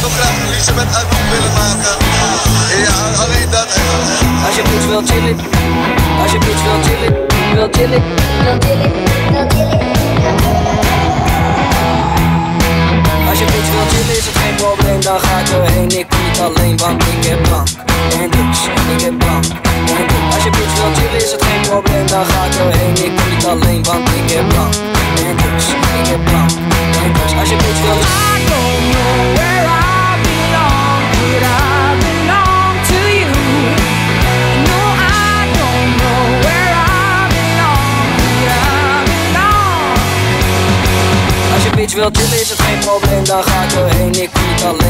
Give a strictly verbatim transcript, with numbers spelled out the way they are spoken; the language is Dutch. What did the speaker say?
nog graag Elisabeth uit moet willen maken. Ja, alleen dat. Als je bitch wil chillen, als je bitch wil chillen, wil chillen, wil chillen, wil chillen. Als je bitch wil chillen is het geen probleem, dan ga ik erheen. Ik kom niet alleen, want ik heb drank en drugs. Ik heb drank en drugs. Als je bitch wil chillen is het geen probleem, dan ga ik erheen. Ik kom niet alleen, want ik heb drank en drugs. Ik heb drank en drugs. Als je bitch wil chillen. I don't know where I belong, but I belong to you. No, I don't know where I belong, but I belong. Als je bitch wil chillen is het geen probleem, dan ga ik erheen. Ik kom niet alleen.